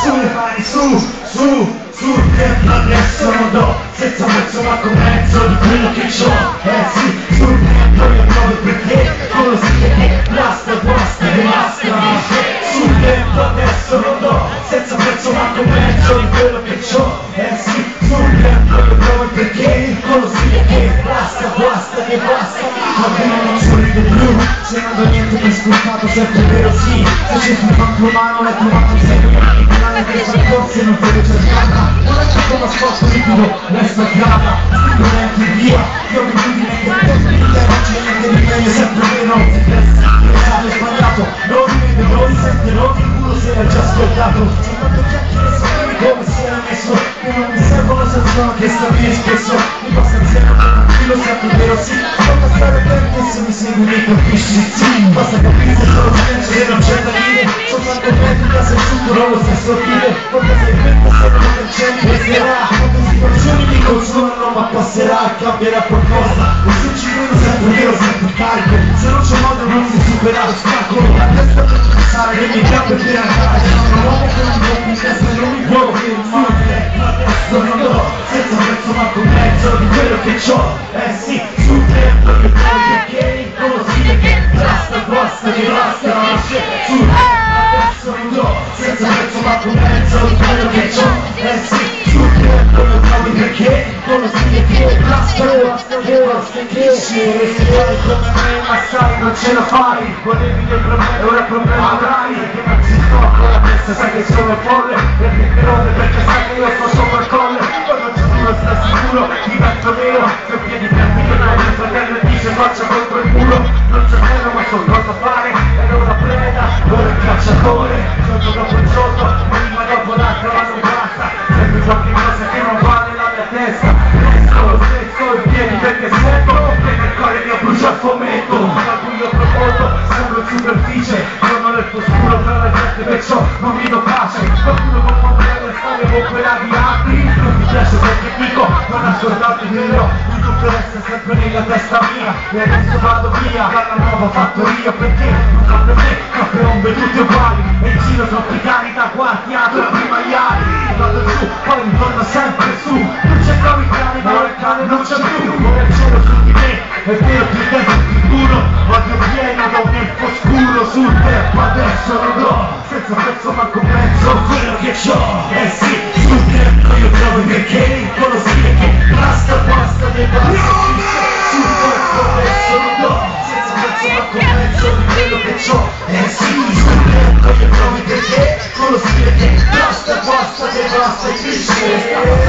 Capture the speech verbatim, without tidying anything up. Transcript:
sulle mani su, su, sul tempo adesso non do, senza mezzo ma compenso di quello che c'ho, eh sì, sul tempo io provo perché, con lo stile che basta, basta, basta, sul tempo adesso non do, senza mezzo ma compenso di quello che c'ho, eh sì, sul tempo io provo perché, con lo stile che basta, basta, che basta, va bene non sorride più, se non do niente mi è scontato, sempre vero sì, se cerchi un fatto umano l'hai trovato in seguito, forse non deve cercata, non è tutto uno sforzo liquido, resta grata, sicuramente via, io mi chiudi nei contesti, non c'è niente di meglio, sempre vero, pensate sbagliato, non mi vedo, non mi sentirò, sicuro se hai già ascoltato, soltanto chiacchiere sapere come si era messo, che non mi servono se sono che stabilire spesso, mi passa insieme, tranquillo, sempre vero, sì, basta stare attenti se mi segui mi capisci, sì, basta capire se sono silenzio e non c'è da dire, soltanto metti se il succo non lo stesso dire, quando sei vento se non lo cancelli resterà, quando situazioni mi consolano ma passerà e cambierà qualcosa, e se ci vedo sempre vero, sempre carico, se non c'è modo non si supera l'ostacolo, la testa per pensare, le mie gambe per andare, sono un uomo con un blocco in testa e non mi può fermare, adesso non do, senza prezzo ma con mezzo di quello che c'ho, eh sì, sul tempo che poi perché, con lo stile che basta, basta, che basta, sul adesso non do, senza prezzo ma con mezzo di quello che c'ho, eh sì, sul tempo lo trovi perché, con lo stile che basta, basta, che basta, che se fai come me ma sai non ce la fai, volevi dei problemi, ora problemi avrai, che non ci sto con la testa, sai che sono folle, e mi rompe perché sai che io sto sopra il colle, quando ci sono sta sicuro, divento nero, se piedi per milionari, il fratello dice faccia contro il muro, non c'è meno ma so cosa fare, e ora preda, ora il cacciatore, giorno dopo il giorno, prima dopo l'altra ma non basta, sempre qualche cosa che non vale la mia testa, resto lo stesso in piedi perché sento, che nel cuore mio brucia il fomento, dal buio profondo, sembro in superficie, sono nel oscuro tra la gente perciò non mi do pace, qualcuno può comprare le storie con quella di altri, non mi piace perché dico, non ascoltate il mio, il dubbio resta sempre nella testa mia, e adesso vado via dalla nuova fattoria perché non fa per me, ma per ombre tutti uguali, e in giro troppi cani da guardiato e prima gli ali, vado giù, poi mi torno sempre su, non c'è trovi cani, ma il cane non c'è più, ora il cielo su di me, è vero più dentro il futuro, odio pieno da un tempo scuro, sul tempo adesso lo do, senza prezzo ma compenso quello che c'ho, eh sì, sul tempo io trovo perché, con lo stile che basta, basta, che basta, sul tempo adesso lo do, senza prezzo ma compenso di quello che c'ho, eh sì, sul tempo io trovo perché, con lo stile che basta, basta, che basta, e